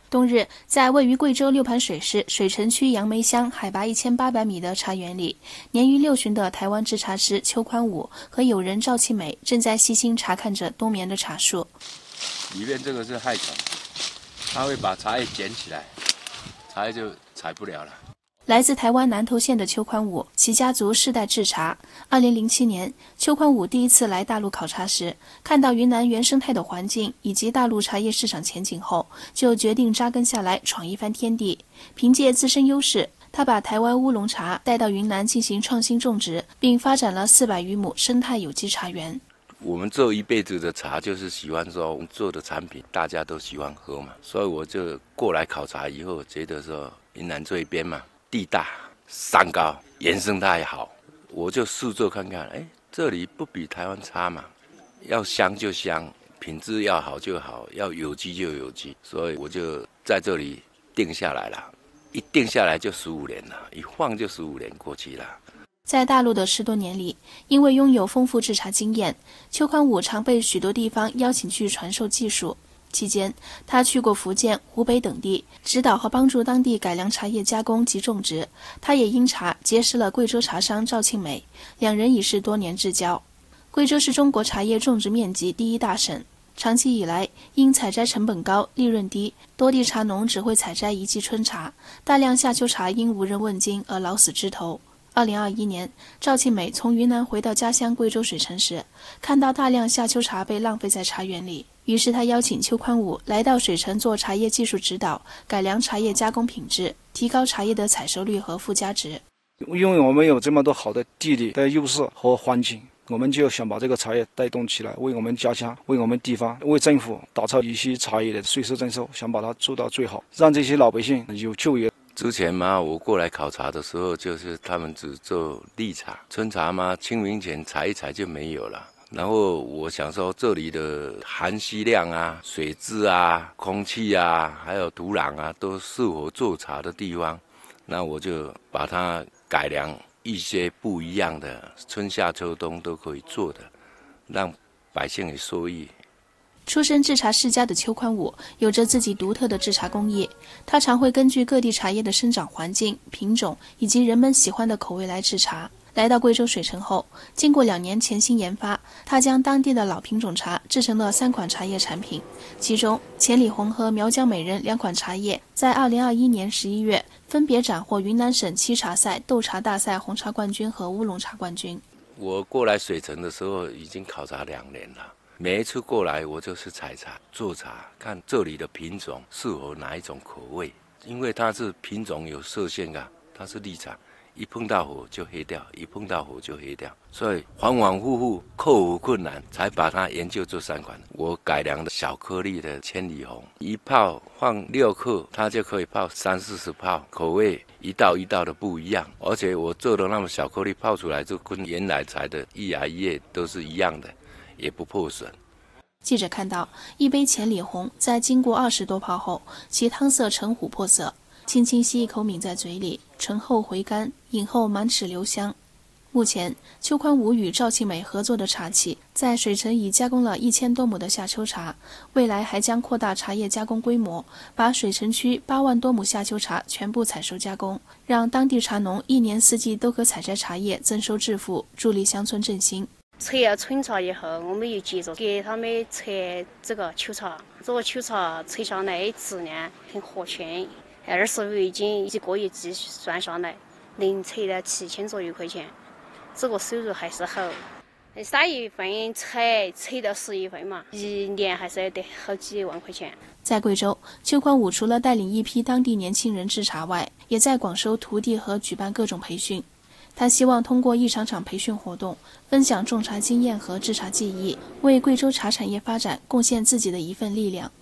冬日，在位于贵州六盘水市水城区杨梅乡海拔1800米的茶园里，年逾6旬的台湾制茶师邱宽武和友人赵庆美正在细心查看着冬眠的茶树。 里面这个是害虫，它会把茶叶捡起来，茶叶就采不了了。 来自台湾南投县的邱宽武，其家族世代制茶。2007年，邱宽武第一次来大陆考察时，看到云南原生态的环境以及大陆茶叶市场前景后，就决定扎根下来，闯一番天地。凭借自身优势，他把台湾乌龙茶带到云南进行创新种植，并发展了400余亩生态有机茶园。 我们做一辈子的茶，就是喜欢说我们做的产品大家都喜欢喝嘛，所以我就过来考察以后，觉得说云南这一边嘛，地大山高，原生态好，我就试做看看，这里不比台湾差嘛，要香就香，品质要好就好，要有机就有机，所以我就在这里定下来了，一定下来就15年了，一晃就15年过去了。 在大陆的10多年里，因为拥有丰富制茶经验，邱宽武常被许多地方邀请去传授技术。期间，他去过福建、湖北等地，指导和帮助当地改良茶叶加工及种植。他也因茶结识了贵州茶商赵庆美，两人已是多年至交。贵州是中国茶叶种植面积第1大省，长期以来因采摘成本高、利润低，多地茶农只会采摘一季春茶，大量夏秋茶因无人问津而老死枝头。2021年，赵庆美从云南回到家乡贵州水城时，看到大量夏秋茶被浪费在茶园里，于是他邀请邱宽武来到水城做茶叶技术指导，改良茶叶加工品质，提高茶叶的采收率和附加值。 因为我们有这么多好的地理的优势和环境，我们就想把这个茶叶带动起来，为我们家乡、为我们地方、为政府打造一些茶叶的税收征收，想把它做到最好，让这些老百姓有就业。 之前嘛，我过来考察的时候，就是他们只做绿茶、春茶嘛，清明前采一采就没有了。然后我想说，这里的含硒量啊、水质啊、空气啊，还有土壤啊，都适合做茶的地方。那我就把它改良一些不一样的，春夏秋冬都可以做的，让百姓也受益。 出身制茶世家的邱宽武有着自己独特的制茶工艺，他常会根据各地茶叶的生长环境、品种以及人们喜欢的口味来制茶。来到贵州水城后，经过2年潜心研发，他将当地的老品种茶制成了3款茶叶产品，其中千里红和苗疆美人2款茶叶在2021年11月分别斩获云南省沏茶赛斗茶大赛红茶冠军和乌龙茶冠军。 我过来水城的时候已经考察2年了，每一次过来我就是采茶做茶，看这里的品种适合哪一种口味，因为它是品种有设限啊，它是绿茶，一碰到火就黑掉，一碰到火就黑掉，所以反反复复克服困难，才把它研究这3款。我改良的小颗粒的千里红，一泡放6克，它就可以泡30-40泡，口味一道一道的不一样，而且我做的那么小颗粒泡出来，就跟原来采的一芽一叶都是一样的，也不破损。 记者看到一杯千里红在经过20多泡后，其汤色呈琥珀色，轻轻吸一口抿在嘴里，醇厚回甘，饮后满齿留香。目前，邱宽武与赵庆美合作的茶企在水城已加工了1000多亩的夏秋茶，未来还将扩大茶叶加工规模，把水城区8万多亩夏秋茶全部采收加工，让当地茶农1年4季都可采摘茶叶，增收致富，助力乡村振兴。 采了春茶以后，我们又接着给他们采这个秋茶，这个秋茶采下来质量很合群，20尾斤，1个月计算下来能采了7000左右块钱，这个收入还是好。3月份采到10月份嘛，1年还是要得好几万块钱。 在贵州，邱宽武除了带领一批当地年轻人制茶外，也在广收徒弟和举办各种培训。他希望通过一场场培训活动，分享种茶经验和制茶技艺，为贵州茶产业发展贡献自己的一份力量。